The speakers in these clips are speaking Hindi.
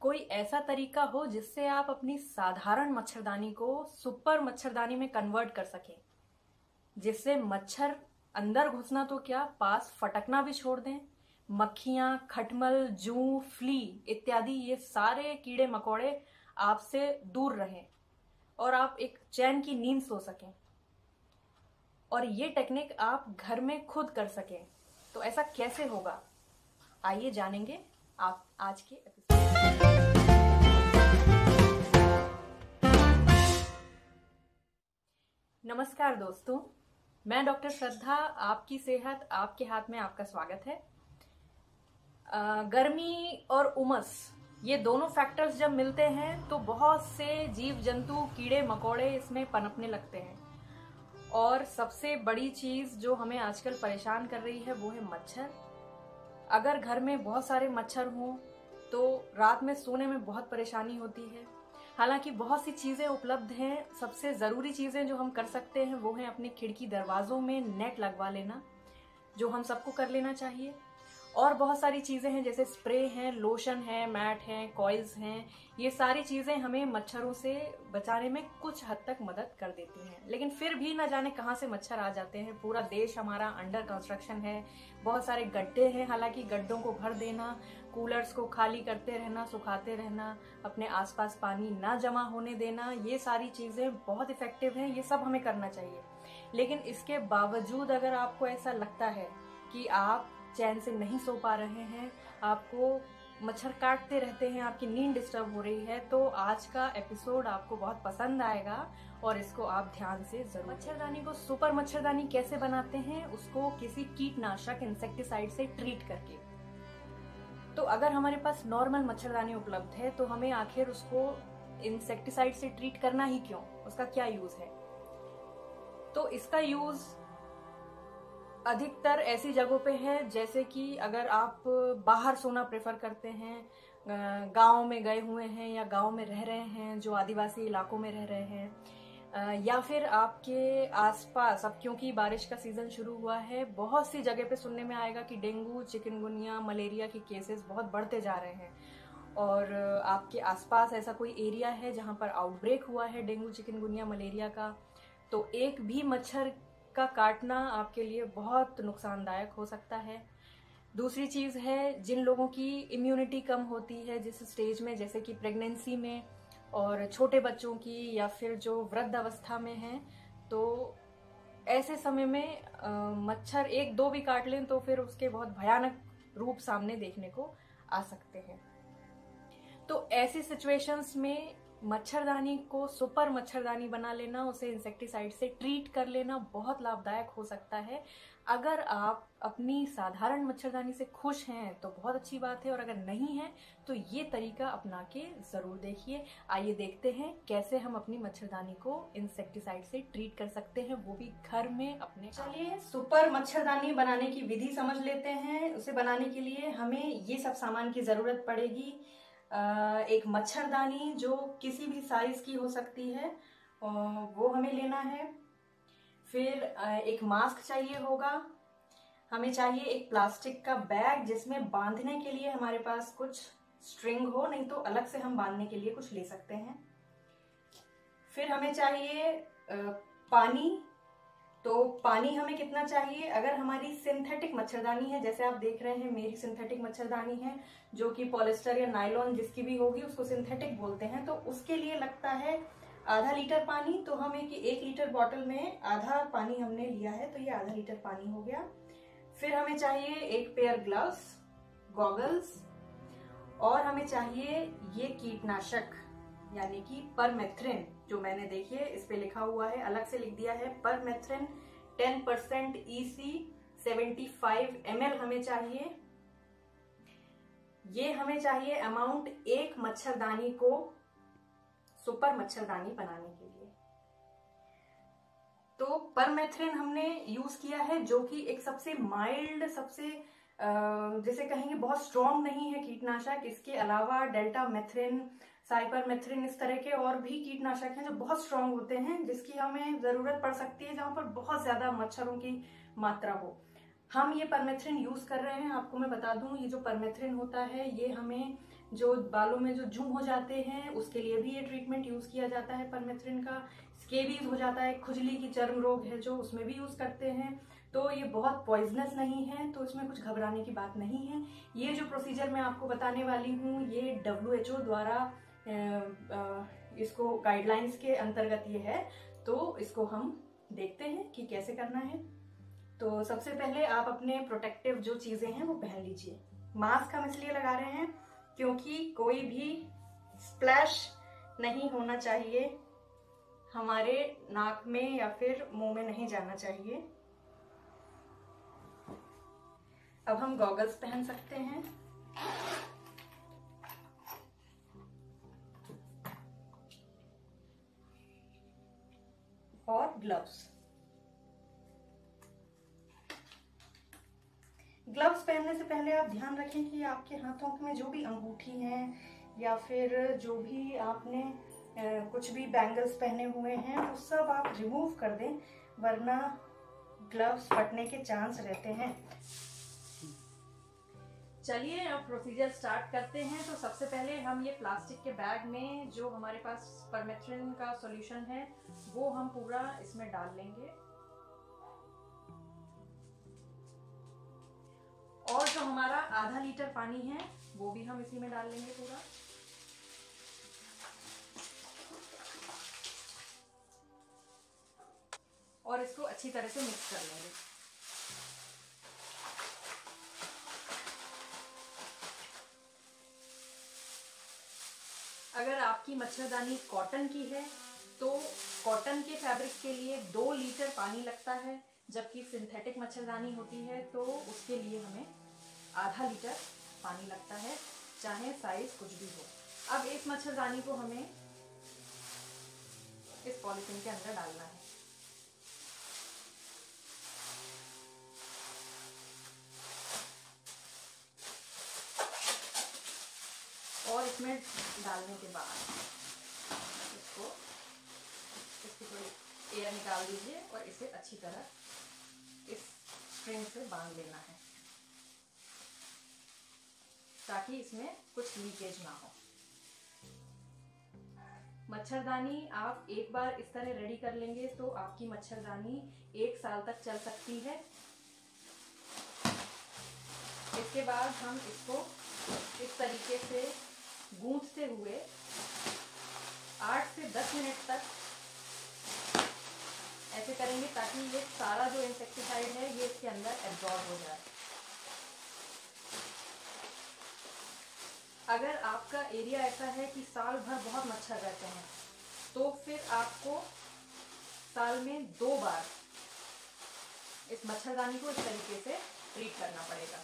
कोई ऐसा तरीका हो जिससे आप अपनी साधारण मच्छरदानी को सुपर मच्छरदानी में कन्वर्ट कर सकें, जिससे मच्छर अंदर घुसना तो क्या, पास फटकना भी छोड़ दें। मक्खियां, खटमल, जूं, फ्ली इत्यादि ये सारे कीड़े मकोड़े आपसे दूर रहें और आप एक चैन की नींद सो सकें। और ये टेक्निक आप घर में खुद कर सकें। तो ऐसा कैसे होगा, आइए जानेंगे आप आज के एपिसोड। नमस्कार दोस्तों, मैं डॉक्टर श्रद्धा, आपकी सेहत आपके हाथ में, आपका स्वागत है। गर्मी और उमस ये दोनों फैक्टर्स जब मिलते हैं तो बहुत से जीव जंतु, कीड़े मकोड़े इसमें पनपने लगते हैं। और सबसे बड़ी चीज जो हमें आजकल परेशान कर रही है वो है मच्छर। अगर घर में बहुत सारे मच्छर हों तो रात में सोने में बहुत परेशानी होती है। हालांकि बहुत सी चीजें उपलब्ध हैं। सबसे जरूरी चीजें जो हम कर सकते हैं वो है अपने खिड़की दरवाजों में नेट लगवा लेना, जो हम सबको कर लेना चाहिए। और बहुत सारी चीजें हैं जैसे स्प्रे हैं, लोशन है, मैट है, कॉइल्स हैं। ये सारी चीजें हमें मच्छरों से बचाने में कुछ हद तक मदद कर देती हैं। लेकिन फिर भी न जाने कहाँ से मच्छर आ जाते हैं। पूरा देश हमारा अंडर कंस्ट्रक्शन है, बहुत सारे गड्ढे हैं। हालांकि गड्ढों को भर देना, कूलर्स को खाली करते रहना, सुखाते रहना, अपने आसपास पानी ना जमा होने देना, ये सारी चीजें बहुत इफेक्टिव हैं। ये सब हमें करना चाहिए। लेकिन इसके बावजूद अगर आपको ऐसा लगता है कि आप चैन से नहीं सो पा रहे हैं, आपको मच्छर काटते रहते हैं, आपकी नींद डिस्टर्ब हो रही है, तो आज का एपिसोड आपको बहुत पसंद आएगा और इसको आप ध्यान से जरूर। मच्छरदानी को सुपर मच्छरदानी कैसे बनाते हैं, उसको किसी कीटनाशक इंसेक्टिसाइड से ट्रीट करके। तो अगर हमारे पास नॉर्मल मच्छरदानी उपलब्ध है तो हमें आखिर उसको इंसेक्टिसाइड से ट्रीट करना ही क्यों, उसका क्या यूज है। तो इसका यूज अधिकतर ऐसी जगहों पे है जैसे कि अगर आप बाहर सोना प्रेफर करते हैं, गांव में गए हुए हैं या गांव में रह रहे हैं, जो आदिवासी इलाकों में रह रहे हैं, या फिर आपके आसपास, अब क्योंकि बारिश का सीजन शुरू हुआ है, बहुत सी जगह पे सुनने में आएगा कि डेंगू, चिकनगुनिया, मलेरिया के केसेस बहुत बढ़ते जा रहे हैं। और आपके आसपास ऐसा कोई एरिया है जहां पर आउटब्रेक हुआ है डेंगू, चिकनगुनिया, मलेरिया का, तो एक भी मच्छर का काटना आपके लिए बहुत नुकसानदायक हो सकता है। दूसरी चीज है, जिन लोगों की इम्यूनिटी कम होती है जिस स्टेज में, जैसे कि प्रेगनेंसी में, और छोटे बच्चों की, या फिर जो वृद्ध अवस्था में हैं, तो ऐसे समय में मच्छर एक दो भी काट लें तो फिर उसके बहुत भयानक रूप सामने देखने को आ सकते हैं। तो ऐसी सिचुएशंस में मच्छरदानी को सुपर मच्छरदानी बना लेना, उसे इंसेक्टिसाइड से ट्रीट कर लेना बहुत लाभदायक हो सकता है। अगर आप अपनी साधारण मच्छरदानी से खुश हैं तो बहुत अच्छी बात है, और अगर नहीं है तो ये तरीका अपना के जरूर देखिए। आइए देखते हैं कैसे हम अपनी मच्छरदानी को इंसेक्टिसाइड से ट्रीट कर सकते हैं, वो भी घर में अपने। चलिए सुपर मच्छरदानी बनाने की विधि समझ लेते हैं। उसे बनाने के लिए हमें ये सब सामान की जरूरत पड़ेगी। एक मच्छरदानी जो किसी भी साइज की हो सकती है, वो हमें लेना है। फिर एक मास्क चाहिए होगा। हमें चाहिए एक प्लास्टिक का बैग जिसमें बांधने के लिए हमारे पास कुछ स्ट्रिंग हो, नहीं तो अलग से हम बांधने के लिए कुछ ले सकते हैं। फिर हमें चाहिए पानी। तो पानी हमें कितना चाहिए, अगर हमारी सिंथेटिक मच्छरदानी है, जैसे आप देख रहे हैं मेरी सिंथेटिक मच्छरदानी है, जो कि पॉलिस्टर या नायलॉन जिसकी भी होगी उसको सिंथेटिक बोलते हैं, तो उसके लिए लगता है आधा लीटर पानी। तो हमें कि 1 लीटर बॉटल में आधा पानी हमने लिया है, तो ये आधा लीटर पानी हो गया। फिर हमें चाहिए एक पेयर ग्लव्स, गॉगल्स, और हमें चाहिए ये कीटनाशक यानी कि परमेथ्रिन, जो मैंने देखिए इस पे लिखा हुआ है, अलग से लिख दिया है परमेथ्रिन 10% EC 75 ml हमें चाहिए। ये हमें चाहिए अमाउंट एक मच्छरदानी को सुपर मच्छरदानी बनाने के लिए। तो परमेथ्रिन हमने यूज किया है, जो कि एक सबसे माइल्ड, सबसे जैसे कहेंगे बहुत स्ट्रॉन्ग नहीं है कीटनाशक। इसके अलावा डेल्टा मेथ्रिन, साइपरमेथ्रिन, इस तरह के और भी कीटनाशक हैं जो बहुत स्ट्रॉन्ग होते हैं, जिसकी हमें जरूरत पड़ सकती है जहां पर बहुत ज्यादा मच्छरों की मात्रा हो। हम ये परमेथ्रिन यूज कर रहे हैं। आपको मैं बता दूं, ये जो परमेथ्रिन होता है ये हमें जो बालों में जो जू हो जाते हैं उसके लिए भी ये ट्रीटमेंट यूज किया जाता है परमेथ्रिन का। स्केबीज हो जाता है, खुजली की चर्म रोग है जो, उसमें भी यूज करते हैं। तो ये बहुत पॉइजनस नहीं है, तो इसमें कुछ घबराने की बात नहीं है। ये जो प्रोसीजर मैं आपको बताने वाली हूँ ये WHO द्वारा इसको गाइडलाइंस के अंतर्गत ये है। तो इसको हम देखते हैं कि कैसे करना है। तो सबसे पहले आप अपने प्रोटेक्टिव जो चीजें हैं वो पहन लीजिए। मास्क हम इसलिए लगा रहे हैं क्योंकि कोई भी स्प्लैश नहीं होना चाहिए, हमारे नाक में या फिर मुंह में नहीं जाना चाहिए। अब हम गॉगल्स पहन सकते हैं और ग्लव्स। ग्लव्स पहनने से पहले आप ध्यान रखें कि आपके हाथों में जो भी अंगूठी है या फिर जो भी आपने कुछ भी बैंगल्स पहने हुए हैं वो सब आप रिमूव कर दें, वरना ग्लव्स फटने के चांस रहते हैं। चलिए अब प्रोसीजर स्टार्ट करते हैं। तो सबसे पहले हम ये प्लास्टिक के बैग में जो हमारे पास परमेथ्रिन का सॉल्यूशन है वो हम पूरा इसमें डाल लेंगे, और जो हमारा आधा लीटर पानी है वो भी हम इसी में डाल लेंगे पूरा। और इसको अच्छी तरह से मिक्स कर लेंगे। अगर आपकी मच्छरदानी कॉटन की है तो कॉटन के फैब्रिक के लिए 2 लीटर पानी लगता है, जबकि सिंथेटिक मच्छरदानी होती है तो उसके लिए हमें आधा लीटर पानी लगता है, चाहे साइज कुछ भी हो। अब इस मच्छरदानी को हमें इस पॉलिथीन के अंदर डालना है। और इसमें डालने के बाद इसकी थोड़ी एयर निकाल दीजिए और इसे अच्छी तरह इस स्ट्रिंग से बांध लेना है ताकि इसमें कुछ लीकेज ना हो। मच्छरदानी आप एक बार इस तरह रेडी कर लेंगे तो आपकी मच्छरदानी 1 साल तक चल सकती है। इसके बाद हम इसको इस तरीके से गूंथते हुए 8 से 10 मिनट तक ऐसे करेंगे ताकि ये सारा जो इंसेक्टिसाइड है ये इसके अंदर एब्जॉर्ब हो जाए। अगर आपका एरिया ऐसा है कि साल भर बहुत मच्छर रहते हैं तो फिर आपको साल में 2 बार इस मच्छरदानी को इस तरीके से ट्रीट करना पड़ेगा।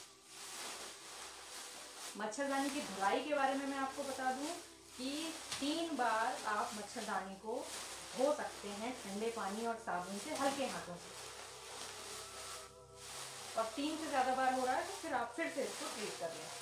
मच्छरदानी की धुलाई के बारे में मैं आपको बता दूं कि 3 बार आप मच्छरदानी को धो सकते हैं ठंडे पानी और साबुन से हल्के हाथों से, और 3 से ज्यादा बार हो रहा है तो फिर आप फिर से इसको ट्रीट कर लें।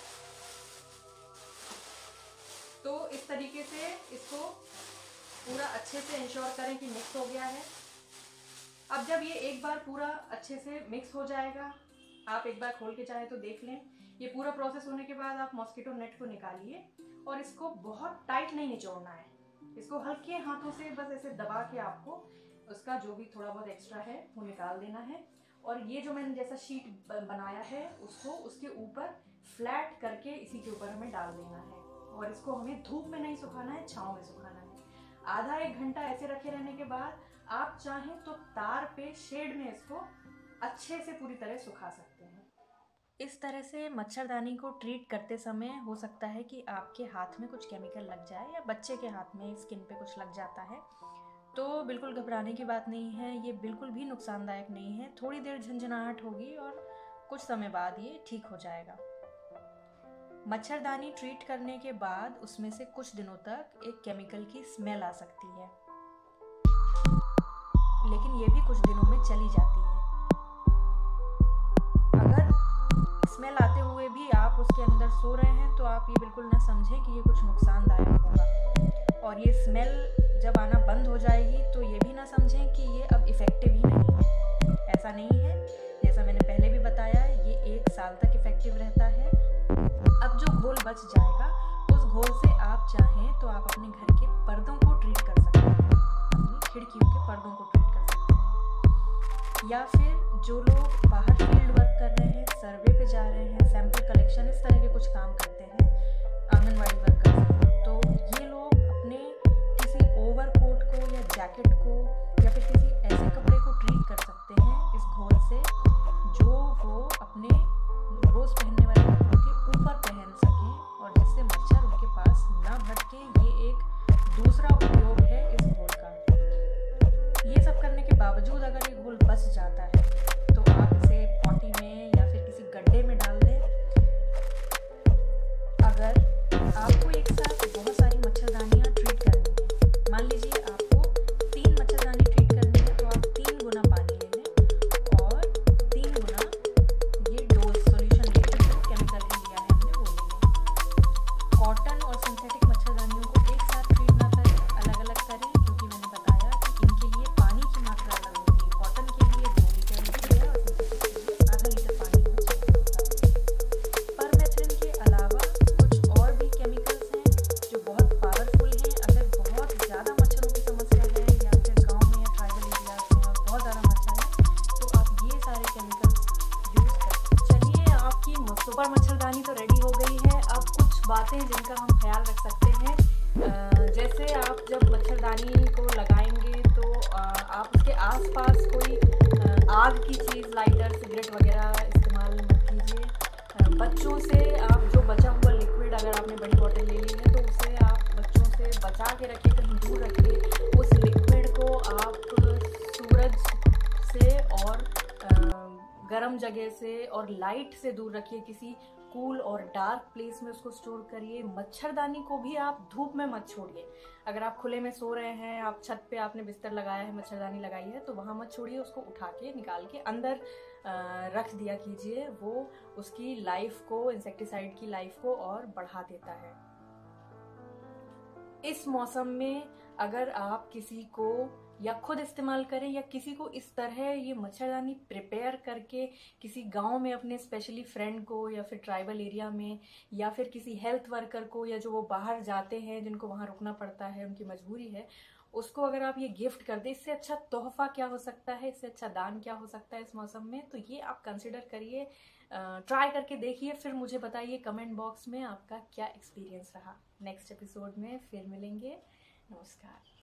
तो इस तरीके से इसको पूरा अच्छे से इंश्योर करें कि मिक्स हो गया है। अब जब ये एक बार पूरा अच्छे से मिक्स हो जाएगा, आप एक बार खोल के चाहे तो देख लें। ये पूरा प्रोसेस होने के बाद आप मॉस्किटो नेट को निकालिए और इसको बहुत टाइट नहीं निचोड़ना है, इसको हल्के हाथों से बस ऐसे दबा के आपको उसका जो भी थोड़ा बहुत एक्स्ट्रा है वो निकाल देना है। और ये जो मैंने जैसा शीट बनाया है उसको उसके ऊपर फ्लैट करके इसी के ऊपर हमें डाल देना है, और इसको हमें धूप में नहीं सुखाना है, छांव में सुखाना है। आधा 1 घंटा ऐसे रखे रहने के बाद आप चाहें तो तार पे शेड में इसको अच्छे से पूरी तरह सुखा सकते हैं। इस तरह से मच्छरदानी को ट्रीट करते समय हो सकता है कि आपके हाथ में कुछ केमिकल लग जाए या बच्चे के हाथ में स्किन पे कुछ लग जाता है, तो बिल्कुल घबराने की बात नहीं है। ये बिल्कुल भी नुकसानदायक नहीं है। थोड़ी देर झंझनाहट होगी और कुछ समय बाद ये ठीक हो जाएगा। मच्छरदानी ट्रीट करने के बाद उसमें से कुछ दिनों तक एक केमिकल की स्मेल आ सकती है, लेकिन ये भी कुछ दिनों में चली जाती है। अगर स्मेल आते हुए भी आप उसके अंदर सो रहे हैं तो आप ये बिल्कुल ना समझें कि ये कुछ नुकसानदायक होगा, और ये स्मेल जब आना बंद हो जाएगी तो ये भी ना समझें कि ये अब इफ़ेक्टिव ही नहीं है। ऐसा नहीं है, जैसा मैंने पहले भी बताया ये 1 साल तक इफ़ेक्टिव रहता है। अब जो घोल बच जाएगा। उस घोल से आप चाहें तो आप अपने घर के पर्दों को ट्रीट कर सकते हैं, अपनी खिड़कियों के पर्दों को ट्रीट कर सकते हैं। या फिर जो लोग बाहर फील्ड वर्क कर रहे हैं, सर्वे पे जा रहे हैं, सैंपल कलेक्शन, इस तरह के कुछ काम करते हैं, आंगनवाड़ी वर्कर्स हैं, तो ये लोग अपने किसी ओवरकोट को या जैकेट को या फिर किसी ऐसे कपड़े को ट्रीट कर सकते हैं इस घोल से, जो वो अपने रोज़ पहनने वाले कपड़ों के ऊपर पहन सकें और जिससे मच्छर उनके पास ना भटकें। ये एक दूसरा उपयोग है इस घोल का। ये सब करने के बावजूद अगर ये घोल बच जाता है तो आप इसे पॉटी में या फिर किसी गड्ढे में डाल दें। अगर आपको एक साथ बहुत सारी मच्छरदानियाँ ट्रीट करनी है, मान लीजिए आपको 3 मच्छरदानी ट्रीट करनी है, तो आप 3 गुना पानी ले लें और 3 गुना ये डोज सॉल्यूशन ले लें, जो केमिकल लिया है हमने वो ले लें। कॉटन और सिंथेटिक मच्छरदानियों को एक साथ ट्रीट ना करें, अलग अलग करें, क्योंकि मैंने बताया कि इनके लिए पानी की मात्रा अलग होती है। कॉटन के लिए 2 लीटर होती है और सिंथेटिक के लिए आधा लीटर पानी होना चाहिए होता है। परमेथ्रिन के अलावा कुछ और भी केमिकल्स हैं जो बहुत पावरफुल हैं। अगर बहुत ज़्यादा मच्छरों की समस्या है या फिर गांव में या ट्राइबल एरियाज में और बहुत ज़्यादा मच्छर है, तो आप ये सारे केमिकल्स यूज़ कर सकते हैं। चलिए, आपकी सुपर मच्छरदानी तो रेडी हो गई है। अब कुछ बातें जिनका हम ख्याल रख सकते हैं, जैसे आप जब मच्छरदानी को लगाएंगे तो आप उसके आसपास कोई आग की चीज़, लाइटर, सिगरेट वगैरह इस्तेमाल मत कीजिए। बच्चों से आप जो बचा हुआ लिक्विड, अगर आपने बड़ी बोतल ले ली है तो उसे आप बच्चों से बचा के रखिए, कहीं दूर रखिए। उस लिक्विड को आप सूरज से और गर्म जगह से और लाइट से दूर रखिए, किसी कूल और डार्क प्लेस में उसको स्टोर करिए। मच्छरदानी को भी आप धूप में मत छोड़िए। अगर आप खुले में सो रहे हैं, आप छत पे आपने बिस्तर लगाया है, मच्छरदानी लगाई है, तो वहां मत छोड़िए, उसको उठा के निकाल के अंदर रख दिया कीजिए। वो उसकी लाइफ को, इंसेक्टिसाइड की लाइफ को और बढ़ा देता है। इस मौसम में अगर आप किसी को या खुद इस्तेमाल करें या किसी को इस तरह ये मच्छरदानी प्रिपेयर करके किसी गांव में अपने स्पेशली फ्रेंड को या फिर ट्राइबल एरिया में या फिर किसी हेल्थ वर्कर को, या जो वो बाहर जाते हैं जिनको वहां रुकना पड़ता है, उनकी मजबूरी है, उसको अगर आप ये गिफ्ट कर दें, इससे अच्छा तोहफा क्या हो सकता है, इससे अच्छा दान क्या हो सकता है इस मौसम में। तो ये आप कंसिडर करिए, ट्राई करके देखिए, फिर मुझे बताइए कमेंट बॉक्स में आपका क्या एक्सपीरियंस रहा। नेक्स्ट एपिसोड में फिर मिलेंगे। नमस्कार।